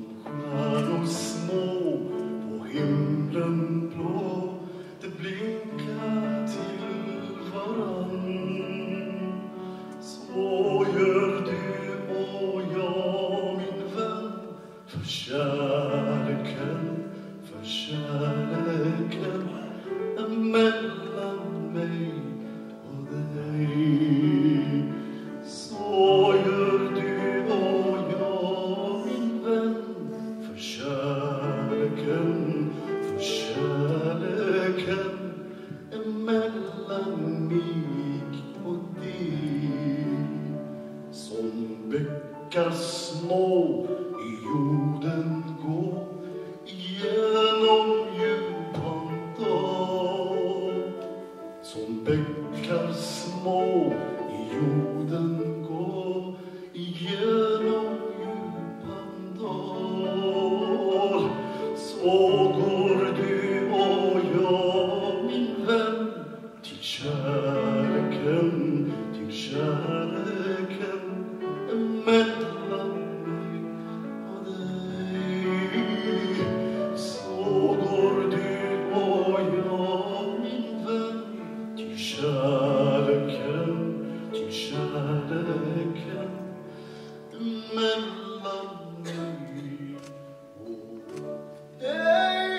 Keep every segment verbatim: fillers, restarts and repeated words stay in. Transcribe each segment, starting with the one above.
stjärnor små på himlen blå, det blinkar till varann. Så gör du och jag, min vän, för kärleken, för kärleken är mellan mig och dig. Så gör du och jag, min vän, för kärleken, för kärleken är mellan mig och dig. Som bäckar små i jorden gå genom djupan dal. Som bäckar små i jorden gå genom djupan dal. Så går du och jag, min vän, till kärleken, till kärleken mellan mig och dig. Så går du och jag, min vän, till kärleken, till kärleken mellan mig och dig.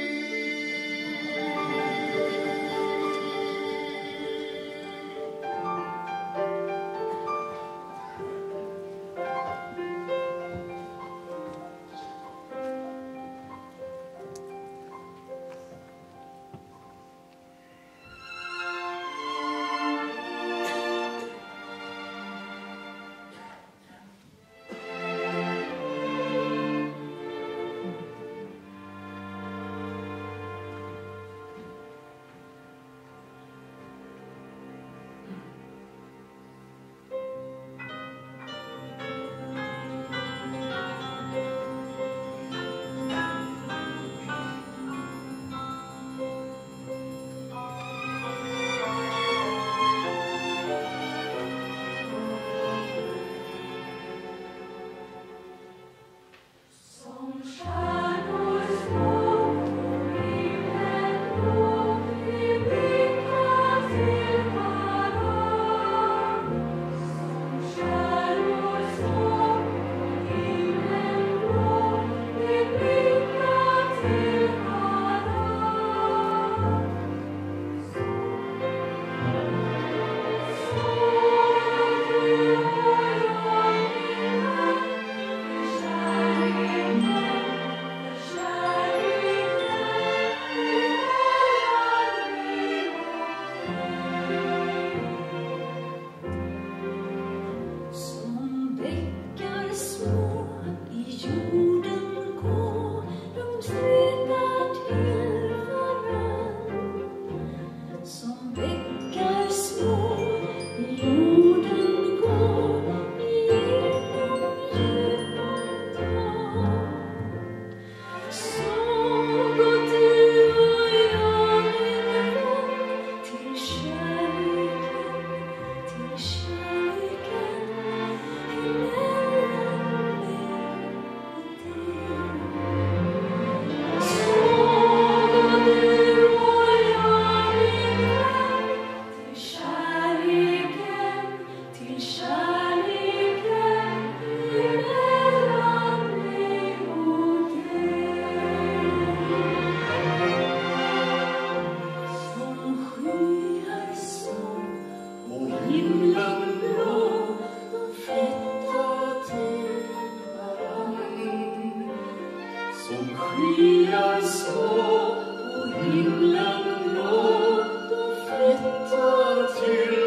Skyar små på himlen blå, de flyttar till